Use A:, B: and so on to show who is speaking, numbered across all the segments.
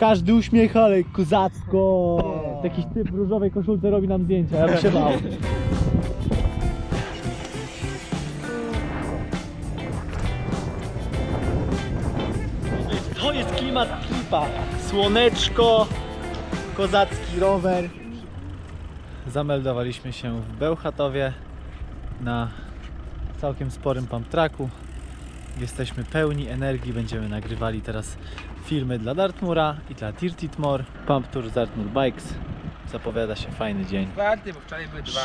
A: Każdy uśmiech, ale kozacko. Jakiś typ w różowej koszulce robi nam zdjęcia, ja bym się bał. To jest klimat klipa. Słoneczko, kozacki rower. Zameldowaliśmy się w Bełchatowie na całkiem sporym pump tracku. Jesteśmy pełni energii, będziemy nagrywali teraz filmy dla Dartmoora i dla Dirtmore. Pump Tour z Dartmoor Bikes. Zapowiada się fajny dzień.
B: Czwarty, bo wczoraj były dwa.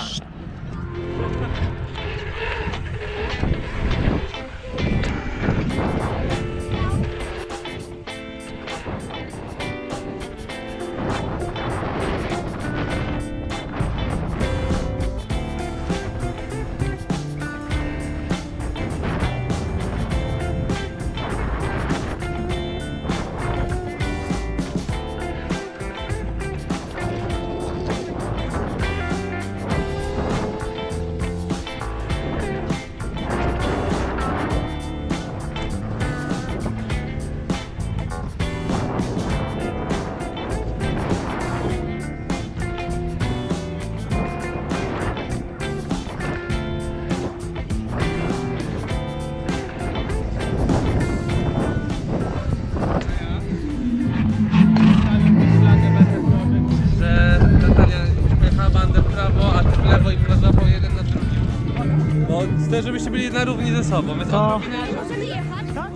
B: Chcę, żebyście byli na równi ze sobą. My to...
C: Możemy jechać?
A: Tak?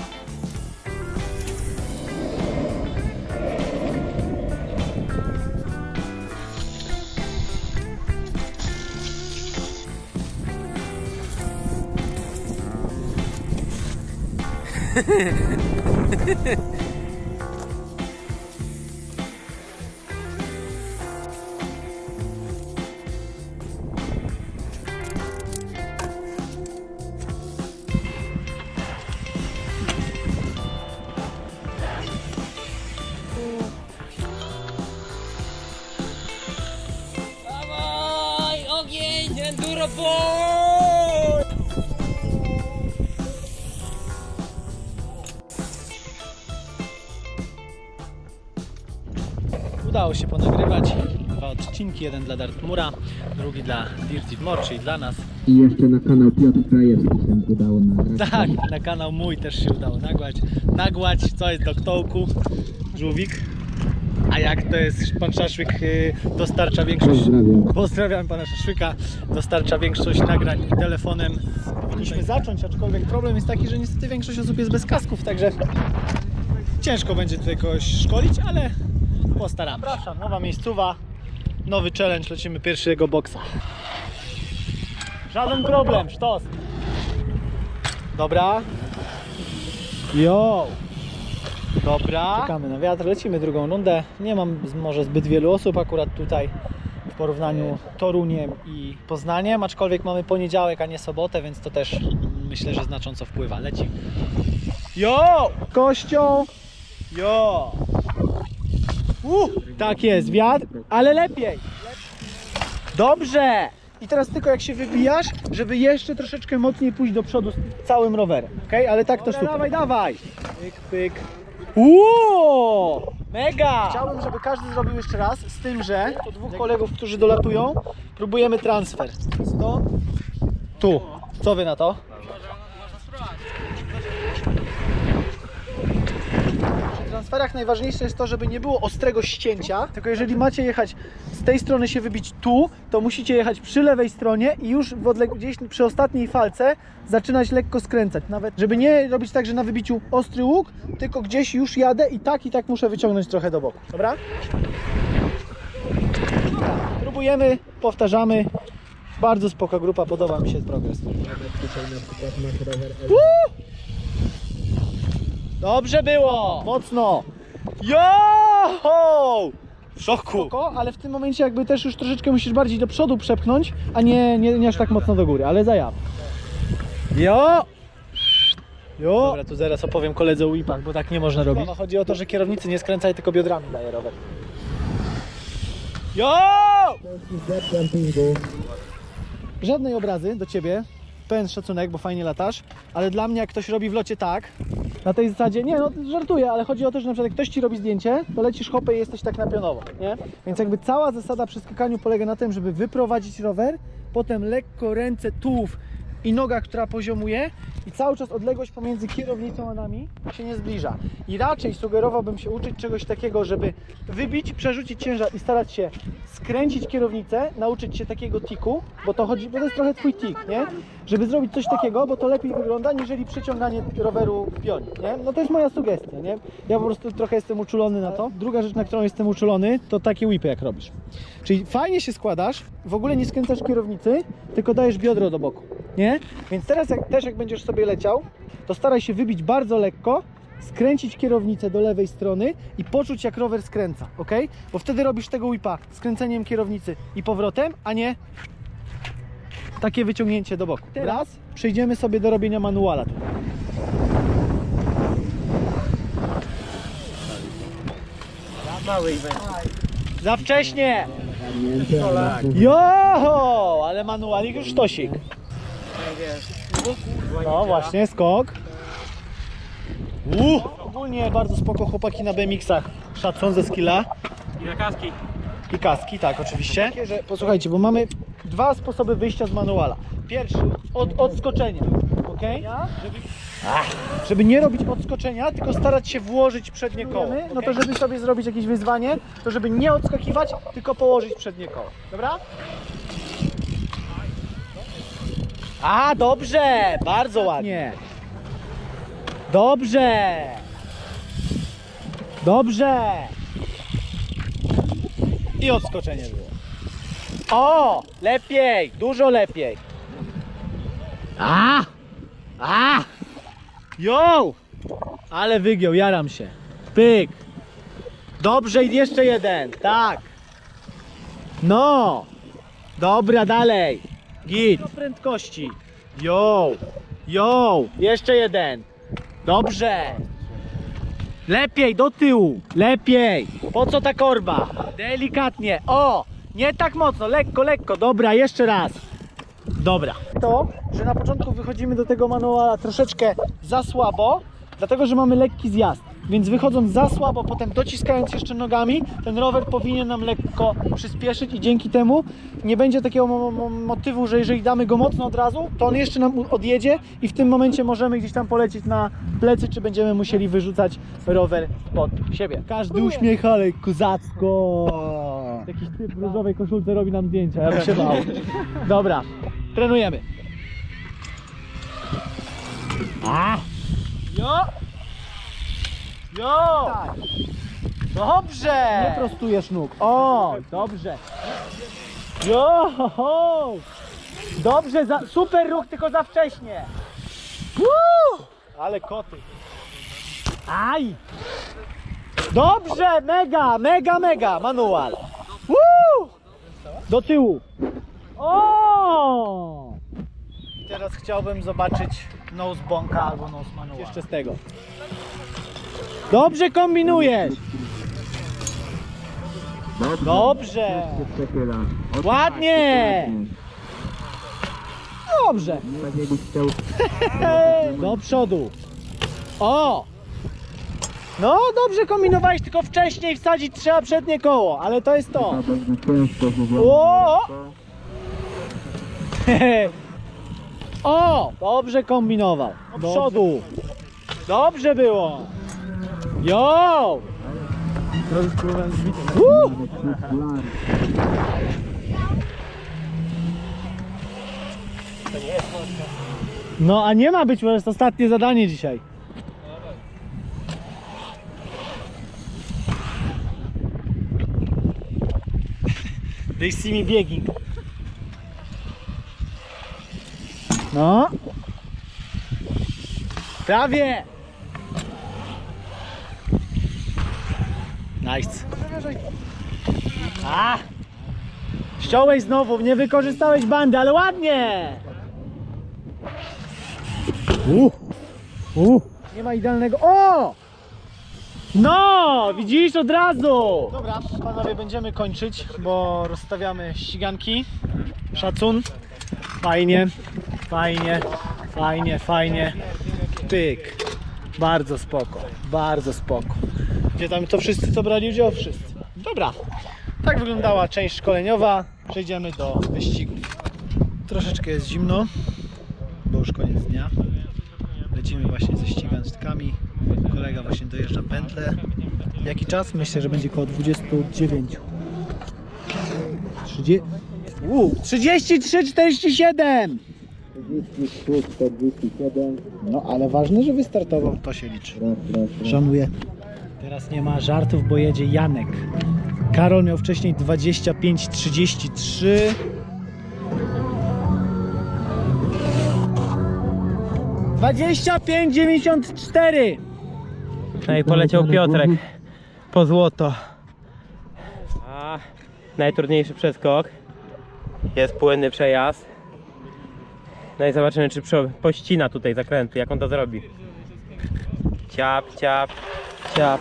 B: Dawaj, ogień, enduro boy!
A: Udało się ponagrywać dwa odcinki, jeden dla Dartmoora, drugi dla Dirtmore, czyli dla nas.
D: I jeszcze na kanał Piotr Krajewski się udało nagrać.
A: Tak, na kanał mój też się udało nagłać, co jest do ktołku, żółwik. A jak to jest, pan Szaszłyk dostarcza większość... Pozdrawiam pana Szaszłyka. Dostarcza większość nagrań telefonem. Powinniśmy zacząć, aczkolwiek problem jest taki, że niestety większość osób jest bez kasków, także ciężko będzie tutaj kogoś szkolić, ale postaramy się. Zapraszam, nowa miejscowa, nowy challenge, lecimy pierwszego boksa. Żaden problem, sztos. Dobra. Jo. Dobra. Czekamy na wiatr, lecimy drugą rundę. Nie mam może zbyt wielu osób akurat tutaj w porównaniu Toruniem i Poznaniem, aczkolwiek mamy poniedziałek, a nie sobotę, więc to też myślę, że znacząco wpływa. Lecimy. Jo! Kością! Jo! Tak jest, wiatr, ale lepiej. Dobrze! I teraz tylko jak się wybijasz, żeby jeszcze troszeczkę mocniej pójść do przodu z całym rowerem. Ok? Ale tak to super. Dawaj, dawaj! Pyk, pyk. Mega! Chciałbym, żeby każdy zrobił jeszcze raz, z tym, że to dwóch kolegów, którzy dolatują, próbujemy transfer. 100. Tu. Co wy na to? Przy transferach najważniejsze jest to, żeby nie było ostrego ścięcia, tylko jeżeli macie jechać z tej strony się wybić tu, to musicie jechać przy lewej stronie i już gdzieś przy ostatniej falce zaczynać lekko skręcać. Nawet, żeby nie robić tak, że na wybiciu ostry łuk, tylko gdzieś już jadę i tak muszę wyciągnąć trochę do boku. Dobra? Próbujemy, powtarzamy. Bardzo spoko grupa, podoba mi się progres. Dobrze było! Mocno! Jo! W szoku! Spoko, ale w tym momencie jakby też już troszeczkę musisz bardziej do przodu przepchnąć, a nie aż tak mocno do góry, ale zajaw. Jo! Jo! Dobra, tu zaraz opowiem koledze o whipach, bo tak nie można robić. Chodzi o to, że kierownicy nie skręcaj, tylko biodrami daje rower. Jo! Żadnej obrazy do ciebie, pełen szacunek, bo fajnie latasz, ale dla mnie jak ktoś robi w locie tak, Na tej zasadzie, nie no, żartuję, ale chodzi o to, że na przykład jak ktoś ci robi zdjęcie, to lecisz hopę i jesteś tak na pionowo, nie? Więc jakby cała zasada przy skakaniu polega na tym, żeby wyprowadzić rower, potem lekko ręce, tułów i noga, która poziomuje i cały czas odległość pomiędzy kierownicą a nami się nie zbliża. I raczej sugerowałbym się uczyć czegoś takiego, żeby wybić, przerzucić ciężar i starać się skręcić kierownicę, nauczyć się takiego tiku, bo to chodzi, bo to jest trochę twój tik, nie? Żeby zrobić coś takiego, bo to lepiej wygląda, niżeli przeciąganie roweru w pionie, nie? No to jest moja sugestia, nie? Ja po prostu trochę jestem uczulony na to. Druga rzecz, na którą jestem uczulony, to takie whipy jak robisz. Czyli fajnie się składasz, w ogóle nie skręcasz kierownicy, tylko dajesz biodro do boku, nie? Więc teraz jak będziesz sobie leciał, to staraj się wybić bardzo lekko, skręcić kierownicę do lewej strony i poczuć, jak rower skręca, ok? Bo wtedy robisz tego whipa skręceniem kierownicy i powrotem, a nie takie wyciągnięcie do boku. Teraz przejdziemy sobie do robienia manuala. Za wcześnie! Jo, ale manualik już sztosik. No właśnie, skok. Ogólnie bardzo spoko chłopaki na BMX-ach. Szacun ze skilla.
B: I na kaski.
A: I kaski, tak, oczywiście. Posłuchajcie, bo mamy dwa sposoby wyjścia z manuala. Pierwszy, od odskoczenia, ok? Żeby nie robić odskoczenia, tylko starać się włożyć przednie koło. No to żeby sobie zrobić jakieś wyzwanie, to żeby nie odskakiwać, tylko położyć przednie koło. Dobra? A, dobrze! Bardzo ładnie. Dobrze! Dobrze! I odskoczenie było. O! Lepiej! Dużo lepiej! Jo! Ale wygiął, jaram się. Pyk! Dobrze i jeszcze jeden. Tak! No! Dobra, dalej! Git! Do prędkości. Jo! Jo! Jeszcze jeden. Dobrze! Lepiej, do tyłu! Lepiej! Po co ta korba? Delikatnie. O! Nie tak mocno, lekko, lekko. Dobra, jeszcze raz. Dobra. To, że na początku wychodzimy do tego manuala troszeczkę za słabo, dlatego, że mamy lekki zjazd. Więc wychodząc za słabo, potem dociskając jeszcze nogami, ten rower powinien nam lekko przyspieszyć i dzięki temu nie będzie takiego motywu, że jeżeli damy go mocno od razu, to on jeszcze nam odjedzie i w tym momencie możemy gdzieś tam polecieć na plecy, czy będziemy musieli wyrzucać rower pod siebie. Każdy uśmiech, ale kozacko! Jakiś typ w różowej koszulce robi nam zdjęcia, ja bym się bał. Dobra, trenujemy. Jo! Jo! Tak. Dobrze! Nie prostujesz nóg. O, dobrze. Jo! Dobrze, super ruch, tylko za wcześnie. Ale koty. Aj! Dobrze, mega, mega, mega, manual. Do tyłu. O! Teraz chciałbym zobaczyć nose bonka albo nose manual. Jeszcze z tego. Dobrze kombinujesz. Dobrze. Ładnie. Dobrze. Do przodu. O! No dobrze kombinowałeś, tylko wcześniej wsadzić trzeba przednie koło, ale to jest to. O! O! Dobrze kombinował. Do przodu. Dobrze było. Jo! No a nie ma być, bo jest ostatnie zadanie dzisiaj. They see me bieging. No. Prawie. Nice. A! Ściąłeś znowu, nie wykorzystałeś bandy, ale ładnie! Nie ma idealnego. O! No! Widzisz od razu! Dobra, panowie, będziemy kończyć, bo rozstawiamy ściganki. Szacun. Fajnie, fajnie, fajnie, fajnie. Pyk. Bardzo spoko, bardzo spoko. Gdzie tam to wszyscy, co brali udział? Wszyscy. Dobra, tak wyglądała część szkoleniowa. Przejdziemy do wyścigów. Troszeczkę jest zimno, bo już koniec dnia. Lecimy właśnie ze ściganczkami. Kolega właśnie dojeżdża pętlę. Jaki czas? Myślę, że będzie około 29. 33,47!
D: 43-47.
A: No ale ważne, że wystartował, to się liczy. Szanuję. Teraz nie ma żartów, bo jedzie Janek. Karol miał wcześniej 25,33. ...25,94!
B: No i poleciał Piotrek po złoto. A najtrudniejszy przeskok. Jest płynny przejazd. No i zobaczymy, czy pościna tutaj zakręty, jak on to zrobi. Ciap, ciap, ciap.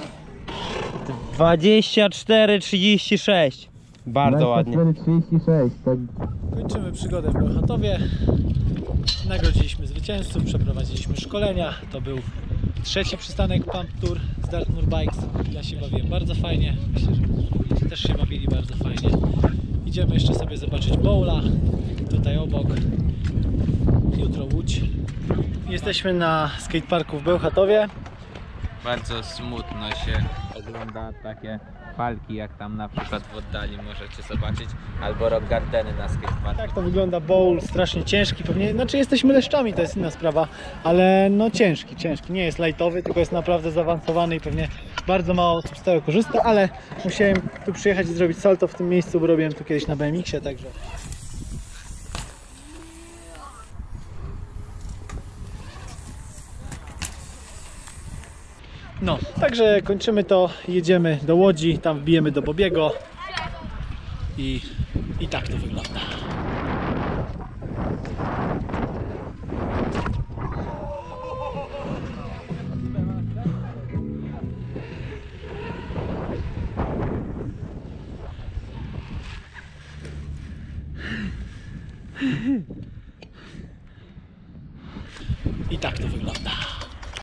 B: 24,36. Bardzo ładnie.
D: 36, tak.
A: Kończymy przygodę w Bełchatowie. Nagrodziliśmy zwycięzców, przeprowadziliśmy szkolenia. To był trzeci przystanek Pump Tour z Dartmoor Bikes. Ja się bawiłem bardzo fajnie. Myślę, że też się bawili bardzo fajnie. Idziemy jeszcze sobie zobaczyć bowla. Tutaj obok. Jutro Łódź. Jesteśmy na skateparku w Bełchatowie.
C: Bardzo smutno się ogląda takie falki, jak tam na przykład w oddali możecie zobaczyć, albo rock gardeny na skateparku.
A: Tak to wygląda bowl, strasznie ciężki, pewnie, znaczy jesteśmy leszczami, to jest inna sprawa, ale no ciężki, nie jest lightowy, tylko jest naprawdę zaawansowany i pewnie bardzo mało osób z tego korzysta, ale musiałem tu przyjechać i zrobić salto w tym miejscu, bo robiłem tu kiedyś na BMX-ie, także... No, także kończymy to, jedziemy do Łodzi, tam wbijemy do Bobiego i tak to wygląda. I tak to wygląda.